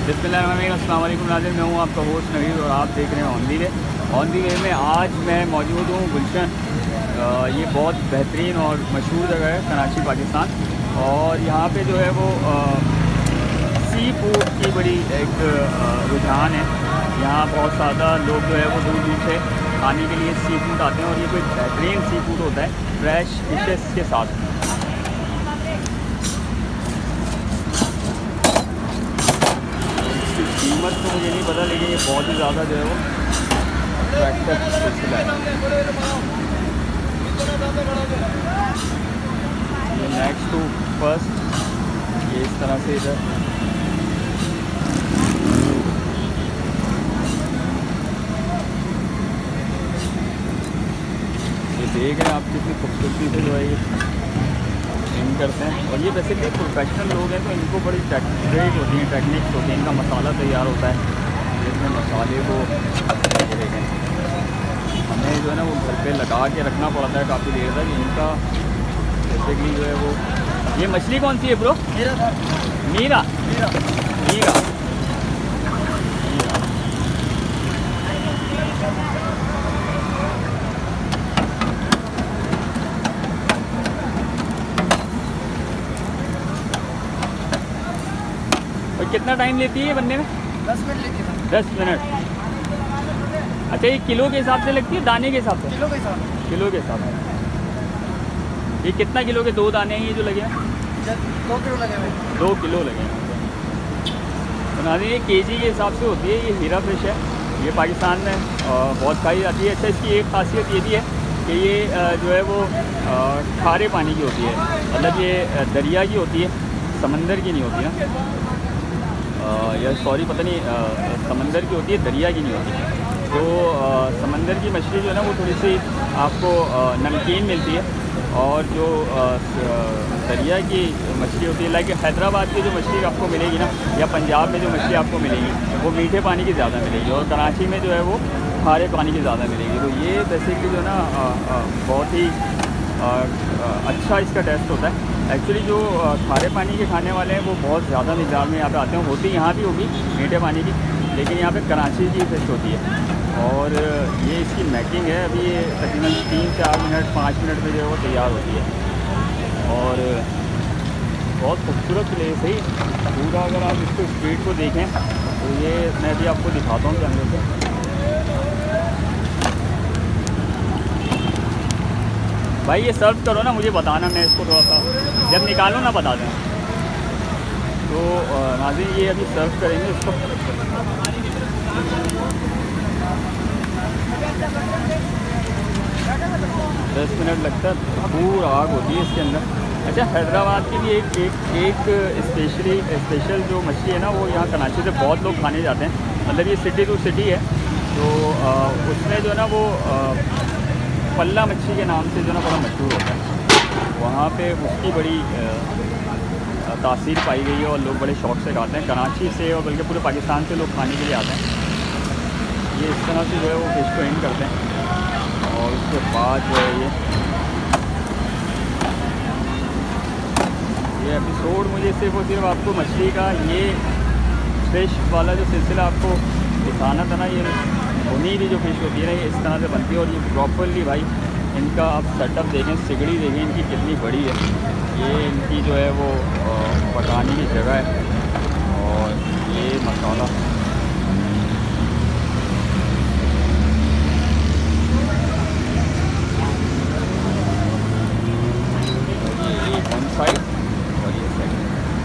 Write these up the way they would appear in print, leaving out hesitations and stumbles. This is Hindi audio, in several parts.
अस्सलाम वालेकुम नाज़रीन, मैं हूँ आपका होस्ट नवीद और आप देख रहे हैं on the way. On the वे में आज मैं मौजूद हूँ गुलशन। ये बहुत बेहतरीन और मशहूर जगह है कराची, पाकिस्तान। और यहाँ पे जो है वो सी फूड की बड़ी एक रुझान है। यहाँ बहुत ज़्यादा लोग जो है वो दूर दूर से खाने के लिए सी फूड आते हैं और ये कोई बेहतरीन सी फूड होता है फ्रेश फिशेस के साथ। कीमत तो मुझे नहीं पता, लेकिन ये बहुत ही ज़्यादा जो है वो अट्रैक्टिव सिलसिला है। ये नेक्स्ट टू फर्स्ट, ये इस तरह से इधर ये देख रहे हैं आप कितनी खूबसूरती से जो है ये करते हैं। और ये बेसिकली प्रोफेशनल लोग हैं तो इनको बड़ी ट्रेड होती हैं, टेक्निक्स होती हैं। इनका मसाला तैयार होता है, जिसमें मसाले को देखें हमें जो है ना वो घर पे लगा के रखना पड़ता है काफ़ी देर तक। इनका बेसिकली जो है वो ये मछली कौन सी है ब्रो? मीरा। और कितना टाइम लेती है ये बनने में? 10 मिनट लेती है। 10 मिनट। अच्छा, ये किलो के हिसाब से लगती है, दाने के हिसाब से? किलो के हिसाब से। किलो के हिसाब से। ये कितना किलो के 2 दाने हैं ये जो लगे हैं? 2 किलो लगे हुए। 2 किलो लगे हैं। बना दी, ये केजी के हिसाब से होती है। ये हीरा फिश है, ये पाकिस्तान में बहुत खाई जाती है। अच्छा, इसकी एक खासियत ये भी है कि ये जो है वो खारे पानी की होती है, मतलब ये दरिया की होती है, समंदर की नहीं होती ना। या सॉरी, पता नहीं, समंदर की होती है, दरिया की नहीं होती। तो समंदर की मछली जो है ना वो थोड़ी सी आपको नमकीन मिलती है, और जो दरिया की मछली होती है, लाइक हैदराबाद की जो मछली आपको मिलेगी ना, या पंजाब में जो मछली आपको मिलेगी वो मीठे पानी की ज़्यादा मिलेगी, और कराची में जो है वो खारे पानी की ज़्यादा मिलेगी। तो ये बेसिकली जो है ना बहुत ही अच्छा इसका टेस्ट होता है। एक्चुअली जो खारे पानी के खाने वाले हैं वो बहुत ज़्यादा मिक़दार में यहाँ पे आते हैं। होती यहाँ भी होगी मीठे पानी की, लेकिन यहाँ पे कराची की फिश होती है। और ये इसकी मैकिंग है, अभी ये तकरीबन 3-4 मिनट 5 मिनट में जो है वो तैयार होती है। और बहुत खूबसूरत प्लेस है पूरा। अगर आप इसको स्ट्रीट को देखें तो ये मैं भी आपको दिखाता हूँ कैमरे से। भाई ये सर्व करो ना, मुझे बताना, मैं इसको थोड़ा सा जब निकालो ना बता दें। तो नाज़रीन ये अभी सर्व करेंगे इसको। 10 मिनट लगता है, पूरा आग होती है इसके अंदर। अच्छा, हैदराबाद की भी एक स्पेशल जो मछली है ना वो यहाँ कराची से बहुत लोग खाने जाते हैं। मतलब ये सिटी टू सिटी है, तो उसमें जो है ना वो पल्ला मच्छी के नाम से जो ना बड़ा मशहूर होता है। वहाँ पे उसकी बड़ी तासीर पाई गई है और लोग बड़े शौक़ से खाते हैं। कराची से और बल्कि पूरे पाकिस्तान से लोग खाने के लिए आते हैं। ये इस तरह से जो है वो फिश को एंड करते हैं, और उसके बाद जो है ये एपिसोड मुझे सिर्फ और सिर्फ आपको मछली का ये फिश वाला जो सिलसिला आपको दिखाना था ना, ये भुनी हुई जो फिश होती है ना ये इस तरह से बनती है। और ये प्रॉपरली भाई इनका आप सेटअप देखें, सिगड़ी देखें इनकी कितनी बड़ी है। ये इनकी जो है वो पकाने की जगह है, और ये मसाला ये वन साइड और ये सेकंड।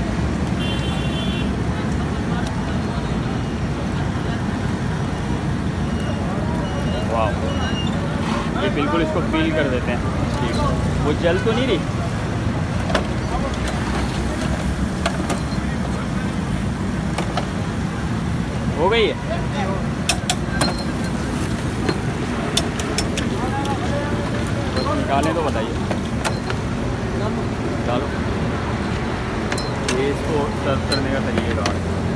ये बिल्कुल इसको फील कर देते हैं। वो जल तो नहीं रही? हो गई है। तो निकालें तो बताइए। डालो। ये इसको सर्व करने का तरीका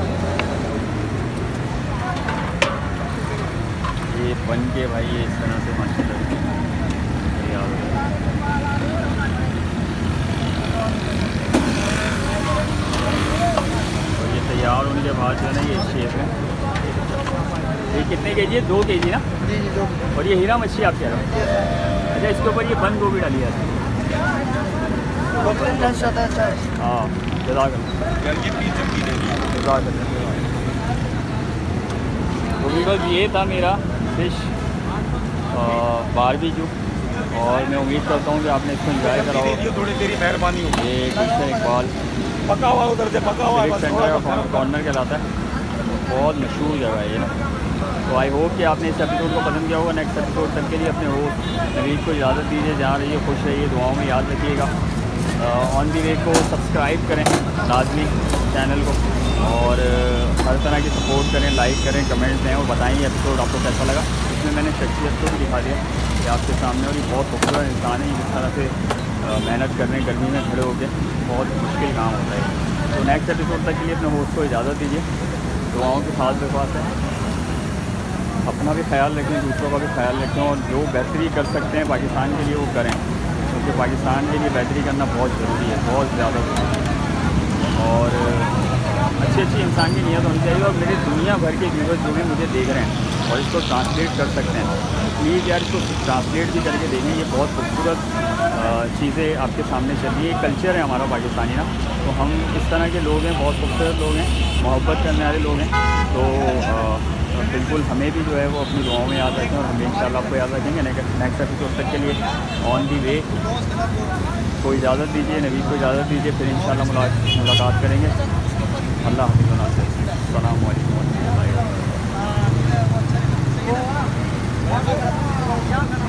ये बन के भाई ये इस तरह से माशाल्लाह तैयार हो गया। तैयार होने के बाद जो है ना ये शेप है। ये कितने केजी है? 2 केजी ना? जी जी, 2 और ये हीरा मच्छी आप कह रहे हो? अच्छा, इसके ऊपर ये बंद गोभी डाली जाती है। टेस्ट आता है अच्छा है। हाँ, तो बिकॉज ये था मेरा फिश बारबेक्यू, और मैं उम्मीद करता हूँ कि आपने इसको एंजॉय करा हो। थोड़ी तेरी मेहरबानी होगी। ये गुलशन इकबाल पका हुआ उधर से पका हुआ सिविक सेंटर का कॉर्नर कहलाता है, बहुत मशहूर जगह है ये। तो आई होप कि आपने इस एपिसोड को पसंद किया होगा। नेक्स्ट एपिसोड तक के लिए अपने होस्ट नवीद को इजाज़त दीजिए। जहाँ रहिए खुश रहिए, दुआओं में याद रखिएगा। ऑन दी वे को सब्सक्राइब करें लाजमी चैनल को, और हर तरह की सपोर्ट करें, लाइक करें, कमेंट्स दें और बताएं एपिसोड आपको कैसा लगा। इसमें मैंने शख्सियत को भी दिखा दिया कि आपके सामने, और ये बहुत खूबसूरत इंसान है। जिस तरह से मेहनत कर रहे हैं गर्मी में खड़े होकर, बहुत मुश्किल काम होता है। तो नेक्स्ट एपिसोड तक के लिए अपने होस्ट को इजाज़त दीजिए। दुआओं के साथ विश्वास है। अपना भी ख्याल रखें, दूसरों का भी ख्याल रखें, और जो बेहतरी कर सकते हैं पाकिस्तान के लिए वो करें, क्योंकि पाकिस्तान के लिए बेहतरी करना बहुत ज़रूरी है, बहुत ज़्यादा ज़रूरी है। और अच्छी इंसान की नीयत होनी चाहिए। और मेरे दुनिया भर के व्यूअर्स जो भी मुझे देख रहे हैं और इसको ट्रांसलेट कर सकते हैं, प्लीज़ यार इसको ट्रांसलेट भी करके देखें। ये बहुत खूबसूरत चीज़ें आपके सामने चल रही है। कल्चर है हमारा पाकिस्तानी ना, तो हम इस तरह के लोग हैं, बहुत खूबसूरत लोग हैं, मोहब्बत करने वाले लोग हैं। तो बिल्कुल हमें भी जो है वो अपनी दुआओं में याद रखें, और हम इंशाल्लाह आपको याद रखेंगे। नेक्स्ट एपिसोड तक के लिए ऑन दी वे को इजाज़त दीजिए, नवीद को इजाज़त दीजिए। फिर इंशाल्लाह मुलाकात करेंगे। अल्लाह हाफ़िज़, अस्सलामु अलैकुम।